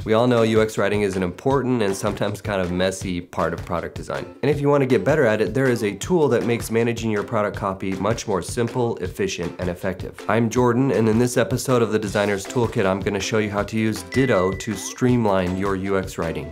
We all know UX writing is an important and sometimes kind of messy part of product design. And if you want to get better at it, there is a tool that makes managing your product copy much more simple, efficient, and effective. I'm Jordan, and in this episode of the Designer's Toolkit, I'm going to show you how to use Ditto to streamline your UX writing.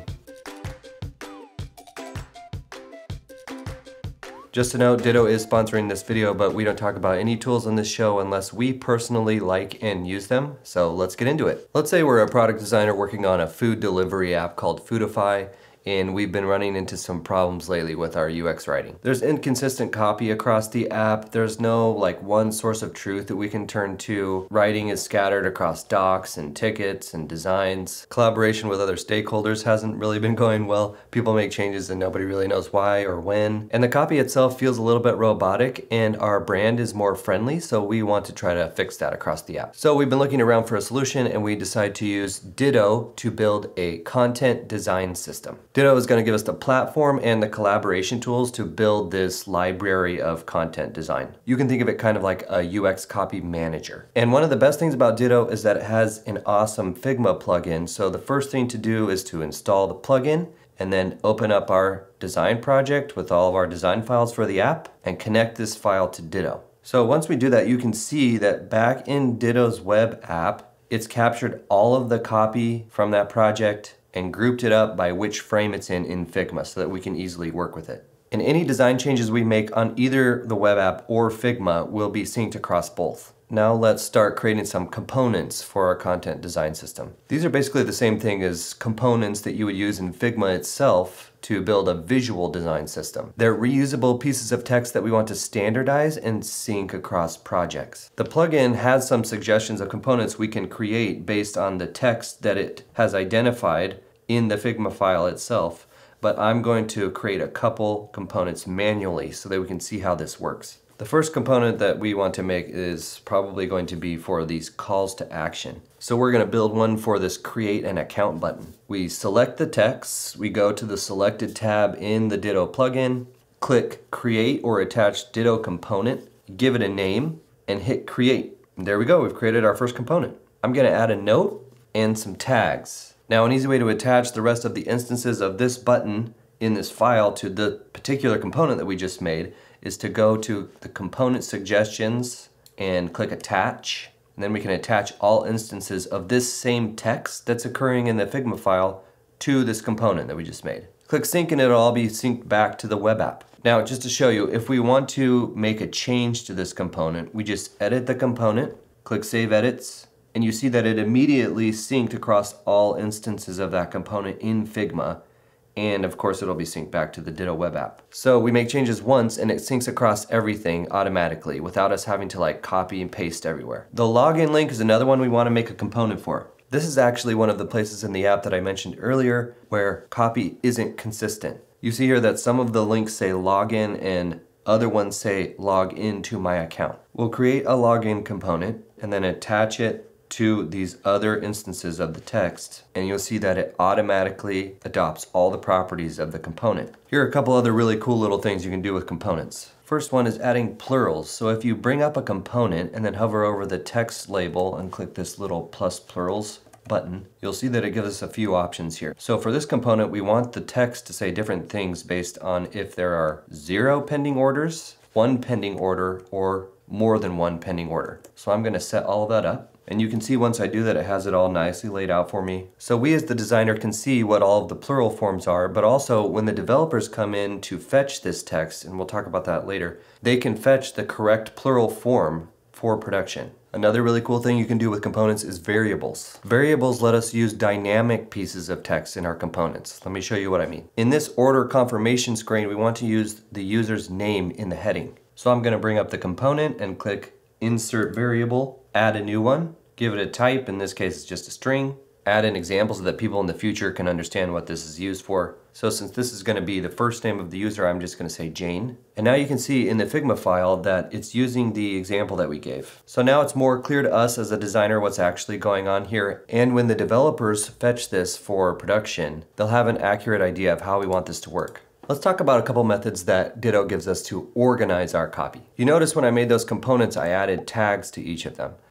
Just a note, Ditto is sponsoring this video, but we don't talk about any tools on this show unless we personally like and use them. So let's get into it. Let's say we're a product designer working on a food delivery app called Foodify, and we've been running into some problems lately with our UX writing. There's inconsistent copy across the app. There's no one source of truth that we can turn to. Writing is scattered across docs and tickets and designs. Collaboration with other stakeholders hasn't really been going well. People make changes and nobody really knows why or when. And the copy itself feels a little bit robotic, and our brand is more friendly, so we want to try to fix that across the app. So we've been looking around for a solution, and we decided to use Ditto to build a content design system. Ditto is going to give us the platform and the collaboration tools to build this library of content design. You can think of it kind of like a UX copy manager. And one of the best things about Ditto is that it has an awesome Figma plugin. So the first thing to do is to install the plugin and then open up our design project with all of our design files for the app and connect this file to Ditto. So once we do that, you can see that back in Ditto's web app, it's captured all of the copy from that project and grouped it up by which frame it's in Figma so that we can easily work with it. And any design changes we make on either the web app or Figma will be synced across both. Now let's start creating some components for our content design system. These are basically the same thing as components that you would use in Figma itself to build a visual design system. They're reusable pieces of text that we want to standardize and sync across projects. The plugin has some suggestions of components we can create based on the text that it has identified in the Figma file itself, but I'm going to create a couple components manually so that we can see how this works. The first component that we want to make is probably going to be for these calls to action. So we're going to build one for this create an account button. We select the text, we go to the selected tab in the Ditto plugin, click create or attach Ditto component, give it a name, and hit create. And there we go, we've created our first component. I'm going to add a note and some tags. Now an easy way to attach the rest of the instances of this button in this file to the particular component that we just made is to go to the component suggestions and click attach. And then we can attach all instances of this same text that's occurring in the Figma file to this component that we just made. Click sync and it'll all be synced back to the web app. Now just to show you, if we want to make a change to this component, we just edit the component, click save edits, and you see that it immediately synced across all instances of that component in Figma. And of course it'll be synced back to the Ditto web app. So we make changes once and it syncs across everything automatically without us having to copy and paste everywhere. The login link is another one we want to make a component for. This is actually one of the places in the app that I mentioned earlier where copy isn't consistent. You see here that some of the links say login and other ones say log in to my account. We'll create a login component and then attach it to these other instances of the text, and you'll see that it automatically adopts all the properties of the component. Here are a couple other really cool little things you can do with components. First one is adding plurals. So if you bring up a component and then hover over the text label and click this little plus plurals button, you'll see that it gives us a few options here. So for this component, we want the text to say different things based on if there are 0 pending orders, 1 pending order, or more than 1 pending order. So I'm going to set all of that up. And you can see once I do that, it has it all nicely laid out for me. So we as the designer can see what all of the plural forms are, but also when the developers come in to fetch this text, and we'll talk about that later, they can fetch the correct plural form for production. Another really cool thing you can do with components is variables. Variables let us use dynamic pieces of text in our components. Let me show you what I mean. In this order confirmation screen, we want to use the user's name in the heading. So I'm going to bring up the component and click insert variable, add a new one, give it a type, in this case it's just a string, add in examples so that people in the future can understand what this is used for. So since this is going to be the first name of the user, I'm just going to say Jane. And now you can see in the Figma file that it's using the example that we gave. So now it's more clear to us as a designer what's actually going on here. And when the developers fetch this for production, they'll have an accurate idea of how we want this to work. Let's talk about a couple methods that Ditto gives us to organize our copy. You notice when I made those components, I added tags to each of them.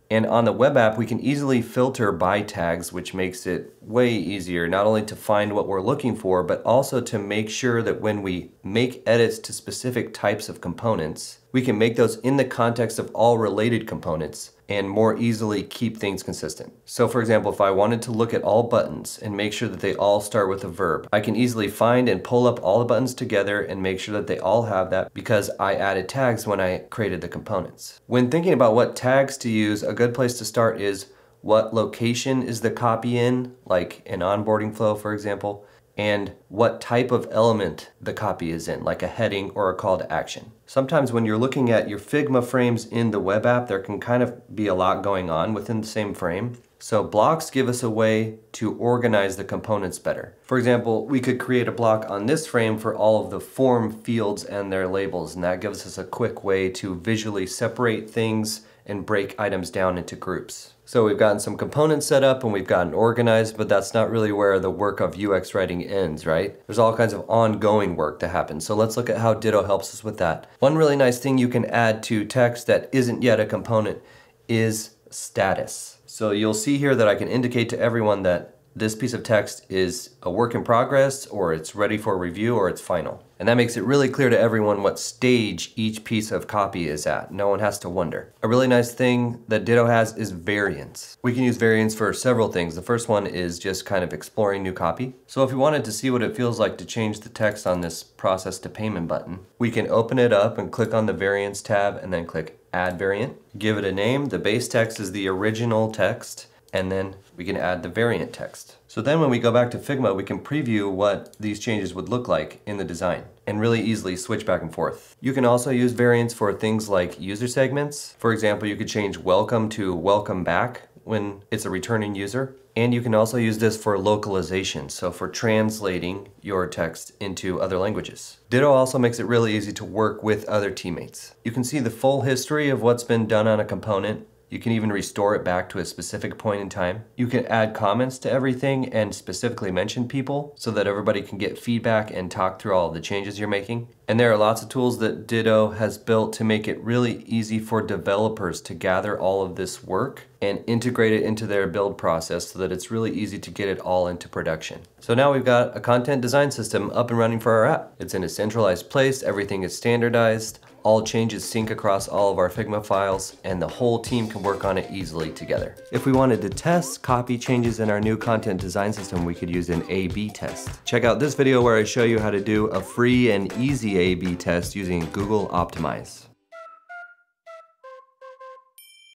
And on the web app, we can easily filter by tags, which makes it way easier, not only to find what we're looking for, but also to make sure that when we make edits to specific types of components, we can make those in the context of all related components and more easily keep things consistent. So for example, if I wanted to look at all buttons and make sure that they all start with a verb, I can easily find and pull up all the buttons together and make sure that they all have that because I added tags when I created the components. When thinking about what tags to use, a good place to start is what location is the copy in, like an onboarding flow, for example, and what type of element the copy is in, like a heading or a call to action. Sometimes when you're looking at your Figma frames in the web app, there can kind of be a lot going on within the same frame. So blocks give us a way to organize the components better. For example, we could create a block on this frame for all of the form fields and their labels, and that gives us a quick way to visually separate things and break items down into groups. So we've gotten some components set up and we've gotten organized, but that's not really where the work of UX writing ends, right? There's all kinds of ongoing work to happen. So let's look at how Ditto helps us with that. One really nice thing you can add to text that isn't yet a component is status. So you'll see here that I can indicate to everyone that this piece of text is a work in progress, or it's ready for review, or it's final. And that makes it really clear to everyone what stage each piece of copy is at. No one has to wonder. A really nice thing that Ditto has is variants. We can use variants for several things. The first one is just kind of exploring new copy. So if we wanted to see what it feels like to change the text on this process to payment button, we can open it up and click on the variants tab and then click add variant. Give it a name. The base text is the original text, and then we can add the variant text. So then when we go back to Figma, we can preview what these changes would look like in the design and really easily switch back and forth. You can also use variants for things like user segments. For example, you could change welcome to welcome back when it's a returning user. And you can also use this for localization, so for translating your text into other languages. Ditto also makes it really easy to work with other teammates. You can see the full history of what's been done on a component. You can even restore it back to a specific point in time. You can add comments to everything and specifically mention people so that everybody can get feedback and talk through all of the changes you're making. And there are lots of tools that Ditto has built to make it really easy for developers to gather all of this work and integrate it into their build process so that it's really easy to get it all into production. So now we've got a content design system up and running for our app. It's in a centralized place, everything is standardized, all changes sync across all of our Figma files, and the whole team can work on it easily together. If we wanted to test copy changes in our new content design system, we could use an A/B test. Check out this video where I show you how to do a free and easy A/B test using Google Optimize.